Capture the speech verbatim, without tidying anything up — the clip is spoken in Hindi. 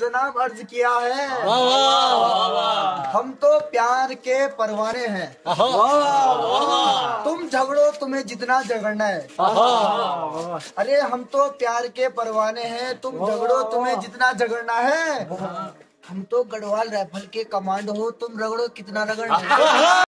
जनाब अर्ज किया है, हम तो प्यार के परवाने हैं, तुम झगड़ो तुम्हें जितना झगड़ना है। अरे हम तो प्यार के परवाने हैं, तुम झगड़ो तुम्हें जितना झगड़ना है। हम तो गढ़वाल राइफल के कमांड हो, तुम रगड़ो कितना रगड़ना है।